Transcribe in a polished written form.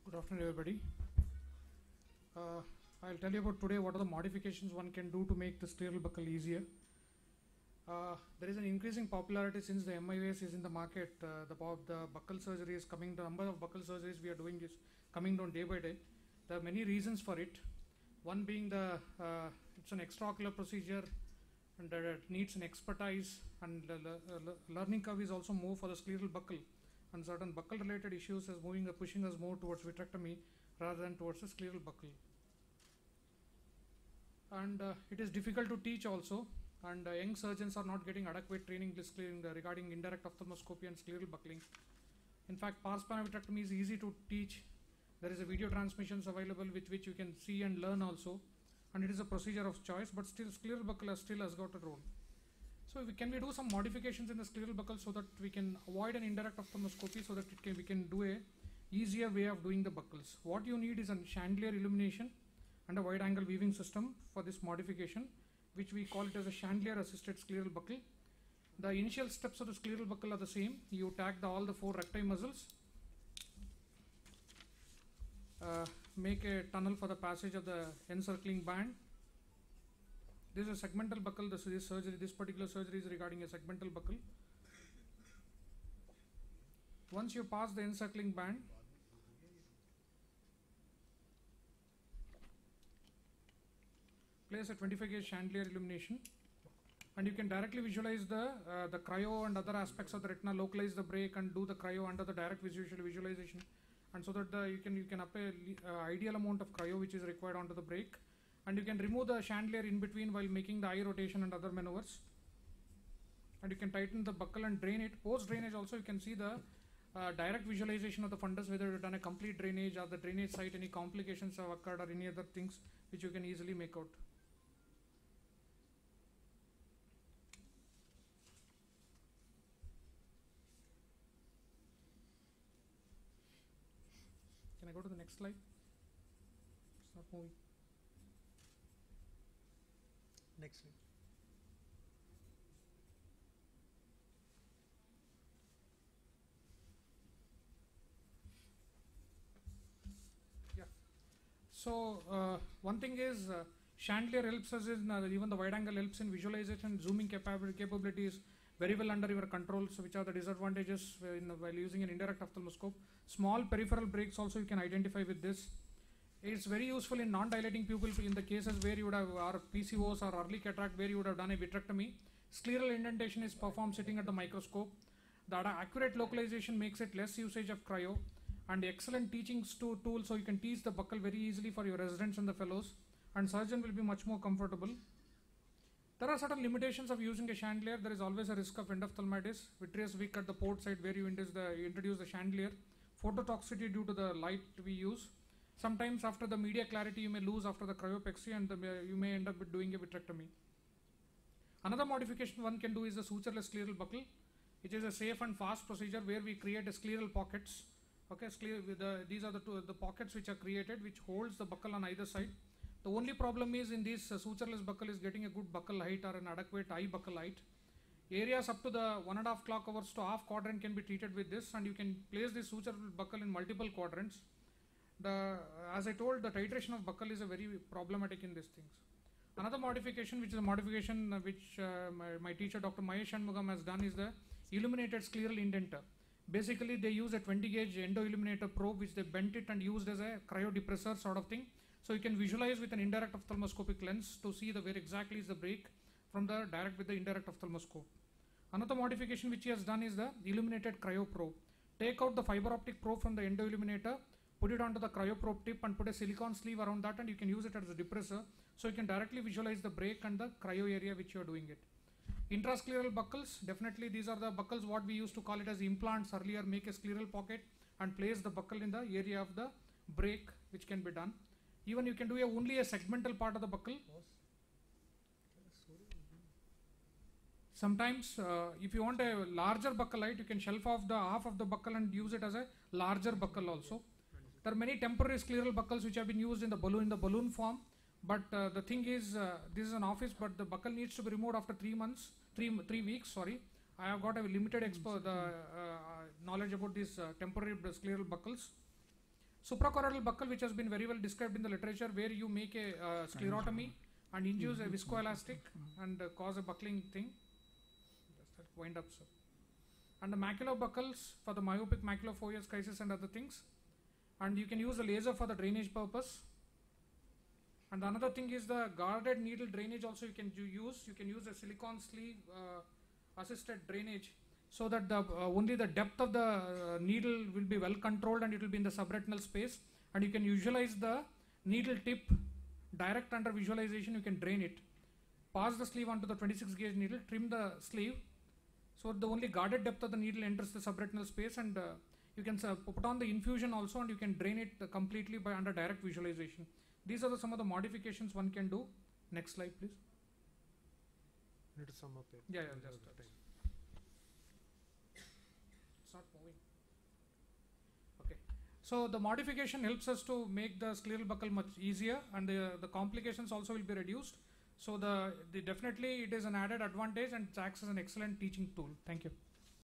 Good afternoon, everybody. I'll tell you about today what are the modifications one can do to make the scleral buckle easier. There is an increasing popularity since the MIS is in the market. The buckle surgery is coming. The number of buckle surgeries we are doing is coming down day by day. There are many reasons for it. One being it's an extraocular procedure and it needs an expertise, and the learning curve is also more for the scleral buckle, and certain buckle related issues is pushing us more towards vitrectomy rather than towards the scleral buckle. And it is difficult to teach also, and young surgeons are not getting adequate training regarding indirect ophthalmoscopy and scleral buckling. In fact, pars plana vitrectomy is easy to teach. There is a video transmissions available with which you can see and learn also, and it is a procedure of choice, but still scleral buckle still has got a role. So can we do some modifications in the scleral buckle so that we can avoid an indirect ophthalmoscopy, so that we can do a easier way of doing the buckles. What you need is a chandelier illumination and a wide angle weaving system for this modification, which we call it as a chandelier assisted scleral buckle. The initial steps of the scleral buckle are the same. You tag all the 4 recti muscles, make a tunnel for the passage of the encircling band. This is a segmental buckle. This particular surgery is regarding a segmental buckle. Once you pass the encircling band, place a 25 gauge chandelier illumination, and you can directly visualize the cryo and other aspects of the retina, localize the break and do the cryo under the direct visualization, and so that you can apply ideal amount of cryo which is required onto the break, and you can remove the chandelier in between while making the eye rotation and other maneuvers, and you can tighten the buckle and drain it. Post drainage also you can see the direct visualization of the fundus, whether you've done a complete drainage or the drainage site, any complications have occurred or any other things which you can easily make out. Can I go to the next slide? It's not moving. Next slide. Yeah. So one thing is chandelier helps us in even the wide angle helps in visualization. Zooming capability is very well under your control. So which are the disadvantages while using an indirect ophthalmoscope? Small peripheral breaks also you can identify with this. It's very useful in non-dilating pupil in the cases where you would have or PCOS or early cataract where you would have done a vitrectomy. Scleral indentation is performed sitting at the microscope. The accurate localization makes it less usage of cryo, and excellent teaching tool, so you can teach the buckle very easily for your residents and the fellows, and surgeon will be much more comfortable. There are certain limitations of using a chandelier. There is always a risk of endophthalmitis, vitreous wick at the port side where you introduce the chandelier, phototoxicity due to the light we use. Sometimes after the media clarity you may lose after the cryopexy, and you may end up with doing a vitrectomy. Another modification one can do is the sutureless scleral buckle, which is a safe and fast procedure where we create a scleral pockets. Okay, these are the pockets which are created, which holds the buckle on either side. The only problem is in this sutureless buckle is getting a good buckle height or an adequate eye buckle height. Areas up to the 1.5 clock hours to half quadrant can be treated with this, and you can place this suture buckle in multiple quadrants. As I told, the titration of buckle is a very problematic in these things. Another modification, which is a modification which my teacher Dr. Mahesh Shanmugam has done, is the illuminated scleral indenter. Basically, they use a 20 gauge endo illuminator probe which they bent it and used as a cryodepressor sort of thing. So you can visualize with an indirect ophthalmoscopic lens to see where exactly is the break from the direct with the indirect ophthalmoscope. Another modification which he has done is the illuminated cryo probe. Take out the fiber optic probe from the endo illuminator, put it onto the cryoprobe tip and put a silicone sleeve around that, and you can use it as a depressor, so you can directly visualize the break and the cryo area which you are doing it. Intrascleral buckles, definitely these are the buckles what we used to call it as implants earlier. Make a scleral pocket and place the buckle in the area of the break, which can be done. Even you can do only a segmental part of the buckle. Sometimes if you want a larger buckle height, you can shelf off the half of the buckle and use it as a larger buckle also. There are many temporary scleral buckles which have been used in the balloon form, but the thing is this is an office, but the buckle needs to be removed after 3 weeks. Sorry, I have got a limited knowledge about these temporary scleral buckles. Suprachoroidal buccal, which has been very well described in the literature, where you make a sclerotomy and induce a viscoelastic and cause a buckling thing. Just that wind up, sir. And the maculobuccals for the myopic maculofoveus crisis and other things. And you can use a laser for the drainage purpose. And another thing is the guarded needle drainage also you can use. You can use a silicone sleeve assisted drainage, so that the only the depth of the needle will be well controlled and it will be in the subretinal space, and you can visualize the needle tip direct under visualization. You can drain it, pass the sleeve onto the 26 gauge needle, trim the sleeve, so the only guarded depth of the needle enters the subretinal space, and you can put on the infusion also, and you can drain it completely by under direct visualization. These are some of the modifications one can do. Next slide, please. Need to sum up it. Yeah, just that. It's not moving. Okay. So the modification helps us to make the scleral buccal much easier, and the complications also will be reduced. So definitely it is an added advantage, and it acts as an excellent teaching tool. Thank you.